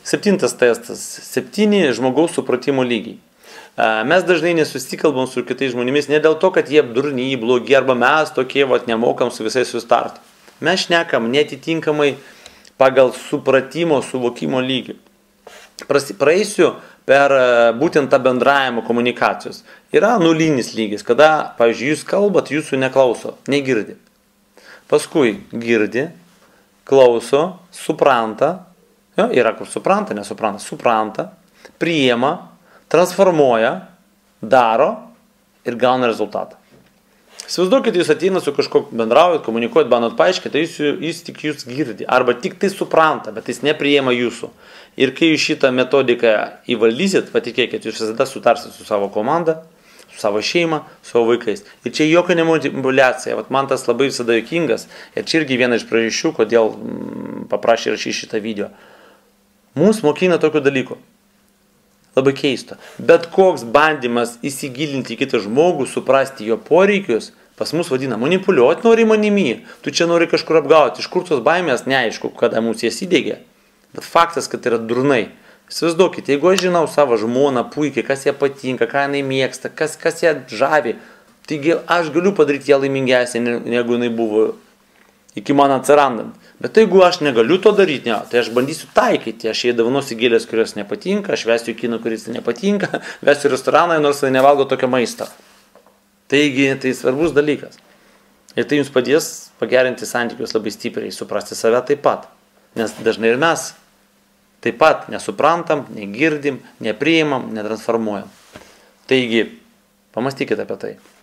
7 testas. 7 žmogaus supratimo lygiai. Mes dažnai nesusikalbam su kitais žmonėmis ne dėl to, kad jie durni, blogi, arba mes tokie nemokam su visais sustarti. Mes šnekam netitinkamai pagal supratimo, suvokimo lygį. Praeisiu per būtent tą bendravimo komunikacijos. Yra nulinis lygis, kada, pavyzdžiui, jūs kalbat, jūsų neklauso, negirdi. Paskui girdi, klauso, supranta, yra kur supranta, nesupranta, supranta, priima, transformuoja, daro ir gauna rezultatą. Įsivaizduokit, jūs ateinat su kažkuo bendraujat, komunikuojat, bandot paaiškinti, tai jis tik jūs girdi, arba tik tai supranta, bet jis nepriima jūsų. Ir kai jūs šitą metodiką įvaldysit, patikėkit, jūs visada sutarsit su savo komanda, su savo šeima, su savo vaikais. Ir čia jokia nemanipuliacija. Vat man tas labai visada juokingas. Ir čia irgi viena iš priežasčių, kodėl paprašė rašyti šitą video. Mūsų mokina tokių dalykų. Labai keisto. Bet koks bandymas įsigilinti į kitą žmogų, suprasti jo poreikius, pas mus vadina manipuliuoti nori manimi. Tu čia nori kažkur apgauti. Iš kur tos baimės neaišku, kada mūsų jas įdėgė. Bet faktas, kad yra durnai. Įsivaizduokit, jeigu aš žinau savo žmoną puikiai, kas ją patinka, ką jinai mėgsta, kas ją žavi, taigi aš galiu padaryti ją laimingesnę, negu jinai buvo iki man atsirandant. Bet jeigu aš negaliu to daryti, tai aš bandysiu taikyti, aš jai dovanosiu gėlės, kurios nepatinka, aš vesiu į kiną, kuris nepatinka, vesiu į restoraną, nors tai nevalgo tokio maisto. Taigi, tai svarbus dalykas. Ir tai jums padės pagerinti santykius labai stipriai, suprasti save taip pat. Nes dažnai ir mes taip pat nesuprantam, negirdim, nepriimam, netransformuojam. Taigi, pamastykite apie tai.